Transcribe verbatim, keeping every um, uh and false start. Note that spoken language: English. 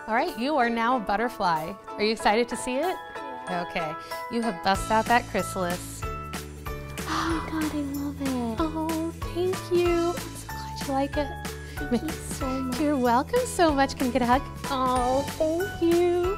All right, you are now a butterfly. Are you excited to see it? Yeah. Okay, you have bust out that chrysalis. Oh my god, I love it. Oh, thank you. I'm so glad you like it. Thank you so much. You're welcome so much. Can we get a hug? Oh, thank you.